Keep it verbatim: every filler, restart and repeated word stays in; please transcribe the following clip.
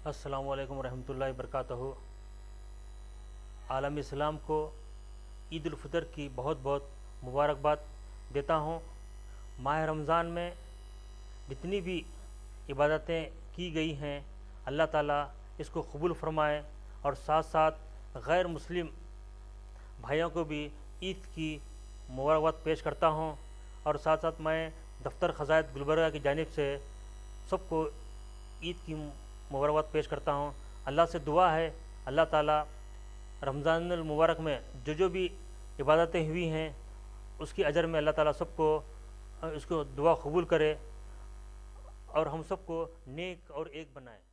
अस्सलामु अलैकुम रहमतुल्लाहि बरकातहू। आलम इस्लाम को ईद उल फितर की बहुत बहुत मुबारकबाद देता हूँ। माह रमज़ान में जितनी भी इबादतें की गई हैं अल्लाह ताला इसको कबूल फरमाए, और साथ साथ गैर मुस्लिम भाइयों को भी ईद की मुबारकबाद पेश करता हूँ। और साथ साथ मैं दफ्तर ख़ज़ाइद गुलबर्गा की जानिब से सबको ईद की मुबारकबाद पेश करता हूँ। अल्लाह से दुआ है अल्लाह ताला रमज़ानुल मुबारक में जो जो भी इबादतें हुई हैं उसकी अजर में अल्लाह ताला सबको इसको दुआ कबूल करे और हम सबको नेक और एक बनाए।